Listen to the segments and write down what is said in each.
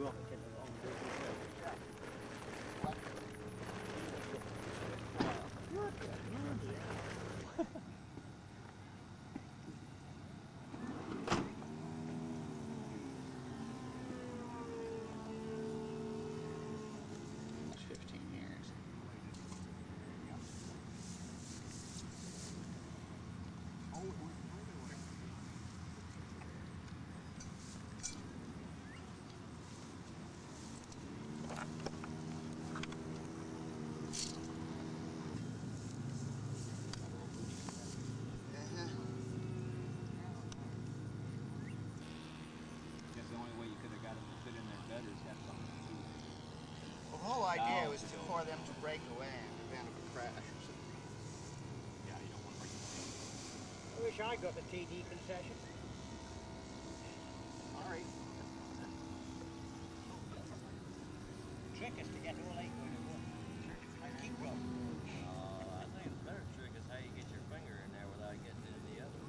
The whole idea was for them to break away and prevent a crash or something. Yeah, you don't want to break the thing. I wish I got the TD concession. Sorry. The trick is to get all 8 going at once. And keep going. I think the better trick is how you get your finger in there without getting into the other.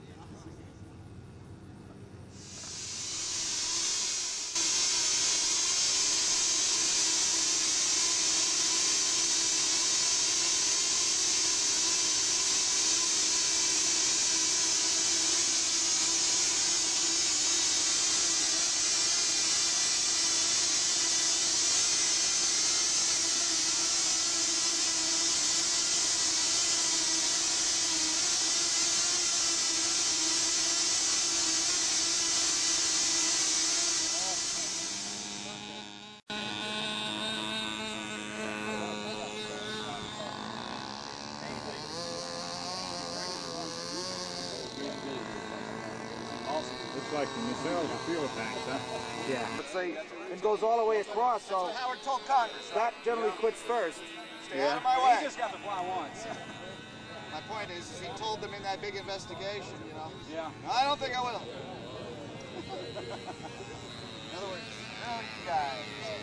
Looks like the nacelles are fuel tanks, huh? Yeah. Let's say it goes all the way across, so Howard told Congress. That generally quits first. Stay out of my way. He just got to fly once. My point is he told them in that big investigation, you know. Yeah. I don't think I will. In other words, you guys.